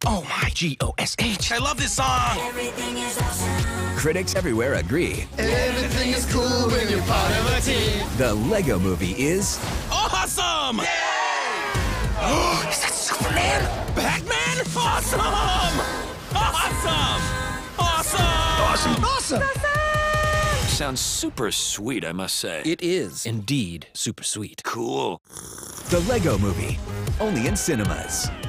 Oh my, G-O-S-H. I love this song. Everything is awesome. Critics everywhere agree. Everything is cool when you're part of a team. The Lego Movie is Awesome! Is that Superman? Batman? Awesome! Awesome! Awesome! Awesome! Sounds super sweet, I must say. It is indeed super sweet. Cool. The Lego Movie, only in cinemas.